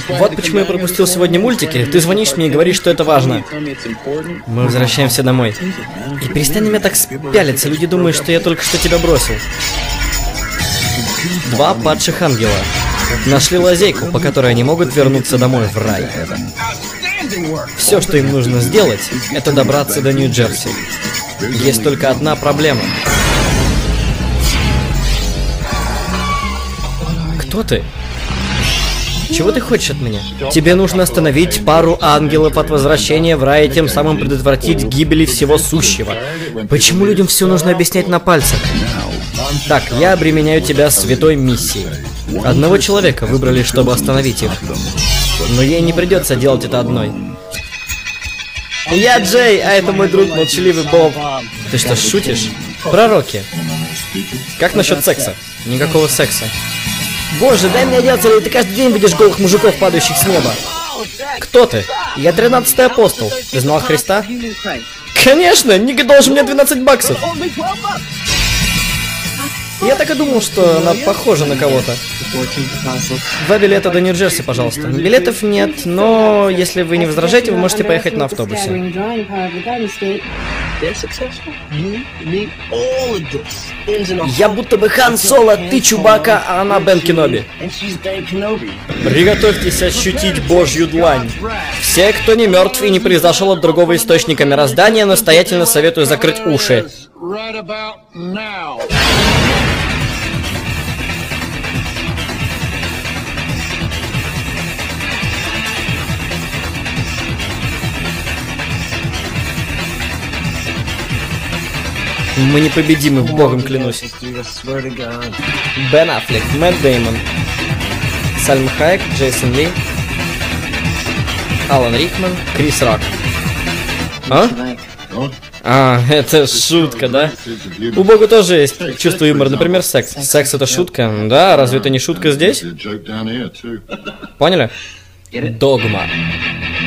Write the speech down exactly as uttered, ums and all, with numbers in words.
Вот почему я пропустил сегодня мультики. Ты звонишь мне и говоришь, что это важно. Мы возвращаемся домой. И перестань меня так пялиться. Люди думают, что я только что тебя бросил. Два падших ангела нашли лазейку, по которой они могут вернуться домой в рай. Все, что им нужно сделать, это добраться до Нью-Джерси. Есть только одна проблема. Кто ты? Чего ты хочешь от меня? Тебе нужно остановить пару ангелов от возвращения в рай и тем самым предотвратить гибели всего сущего. Почему людям все нужно объяснять на пальцах? Так, я обременяю тебя святой миссией. Одного человека выбрали, чтобы остановить их. Но ей не придется делать это одной. Я Джей, а это мой друг молчаливый Боб. Ты что, шутишь? Пророки. Как насчет секса? Никакого секса. Боже, дай мне одеться, или ты каждый день видишь голых мужиков, падающих с неба? Кто ты? Я тринадцатый апостол. Ты знал Христа? Конечно, Ника должен мне двенадцать баксов. Я так и думал, что она похожа на кого-то. Два билета до Нью-Джерси, пожалуйста. Билетов нет, но если вы не возражаете, вы можете поехать на автобусе. Я будто бы Хан Соло, ты Чубака, а она Бен Кеноби. Приготовьтесь ощутить Божью длань. Все, кто не мертв и не произошел от другого источника мироздания, настоятельно советую закрыть уши. Мы непобедимы, богом клянусь. Бен Аффлек, Мэтт Дэймон, Сальма Хайек, Джейсон Ли, Алан Рикман, Крис Рок. А? А, это шутка, да? У Бога тоже есть чувство юмора, например, секс. Секс — это шутка, да? Разве это не шутка здесь? Поняли? Догма.